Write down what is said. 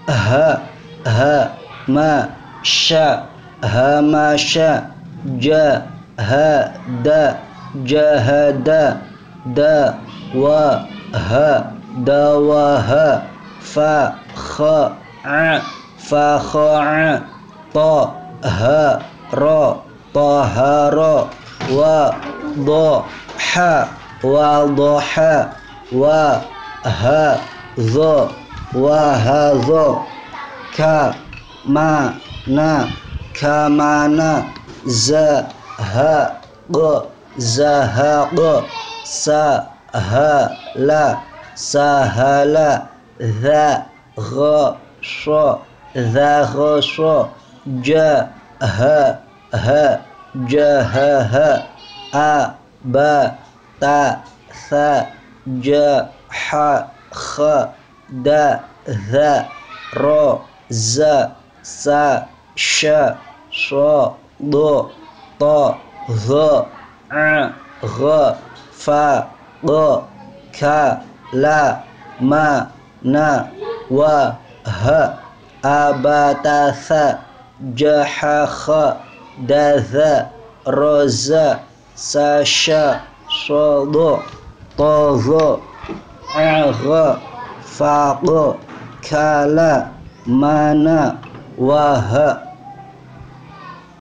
ha ha ma sya hamasya ja ha da jahada da wa ha dawaha fa kha a fa kha ta ha ra tahara wa dha wa dhaha wa ha dha wa hadha ka ma na kamana za ha qa zahaq sa ha la sahala dha gha sha dha ghasha ja ha ha jahaha a ba ta tha ja ha kha da dha ra za sa sha sha do ta dha a gha fa qa ka la ma na wa ha abatasa jahaha datha roza sasha sodo tozo agha faqo kala mana waha